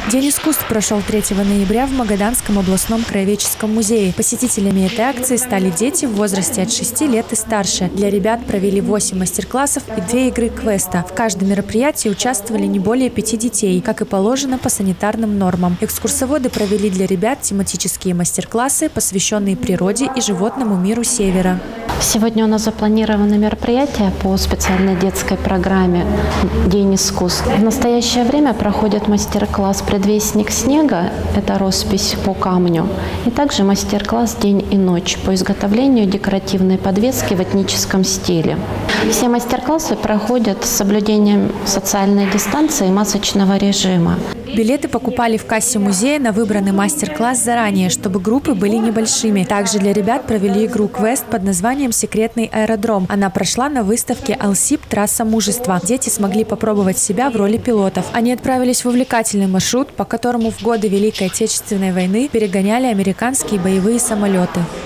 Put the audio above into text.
День искусств прошел 3 ноября в Магаданском областном краеведческом музее. Посетителями этой акции стали дети в возрасте от 6 лет и старше. Для ребят провели 8 мастер-классов и 2 игры квеста. В каждом мероприятии участвовали не более 5 детей, как и положено по санитарным нормам. Экскурсоводы провели для ребят тематические мастер-классы, посвященные природе и животному миру Севера. Сегодня у нас запланированы мероприятия по специальной детской программе «День искусств». В настоящее время проходит мастер-класс «Предвестник снега» – это роспись по камню, и также мастер-класс «День и ночь» по изготовлению декоративной подвески в этническом стиле. Все мастер-классы проходят с соблюдением социальной дистанции и масочного режима. Билеты покупали в кассе музея на выбранный мастер-класс заранее, чтобы группы были небольшими. Также для ребят провели игру «Квест» под названием «Секретный аэродром». Она прошла на выставке «Алсип. Трасса мужества». Дети смогли попробовать себя в роли пилотов. Они отправились в увлекательный маршрут, по которому в годы Великой Отечественной войны перегоняли американские боевые самолеты.